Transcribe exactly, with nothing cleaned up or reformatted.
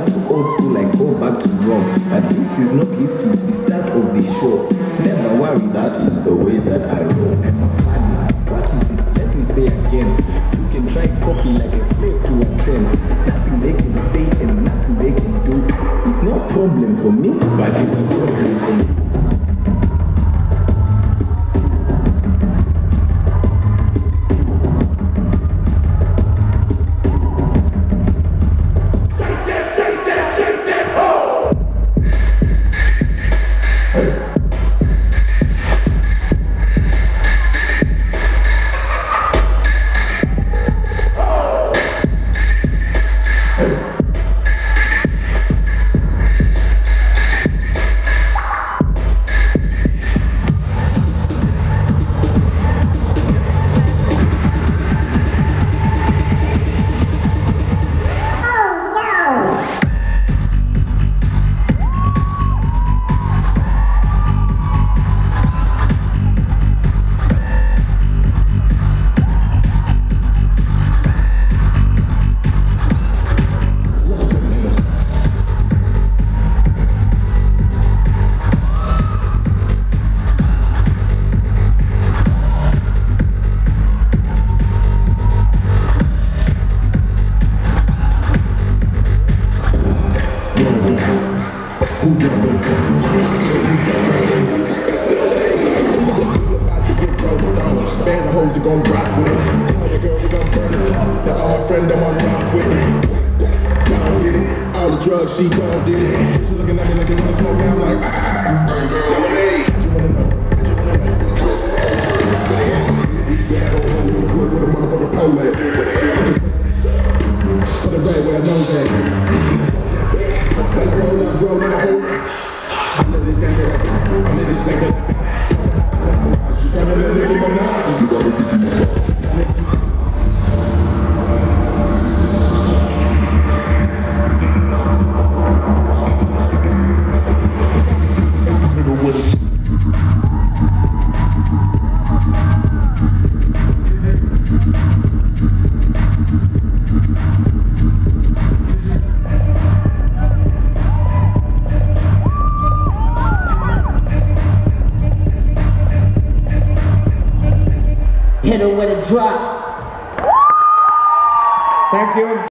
back to old school, like go back to Rome. But this is not history, it's the start of the show. Never worry, that is the way that I roll. I'm a partner. What is it? Let me say again. You can try copy like a slave to a trend. Nothing they can say and nothing they can do. It's no problem for me, but it's a problem for me. Band of hoes are gon' rock with it. Tell the girl we gon' burn it up. Now all my friend I'm on rock with it. Gon' get it. All the drugs she gon' get it. She looking at me like they wanna smoke and I'm like ah. Lemonade. You wanna know? With a motherfucking pole at. Put it right where her nose at. Let it roll up, roll, let it hold. I let it think that I let it think that I'm gonna let it go now. You gotta get it. Hit her with a drop. Thank you.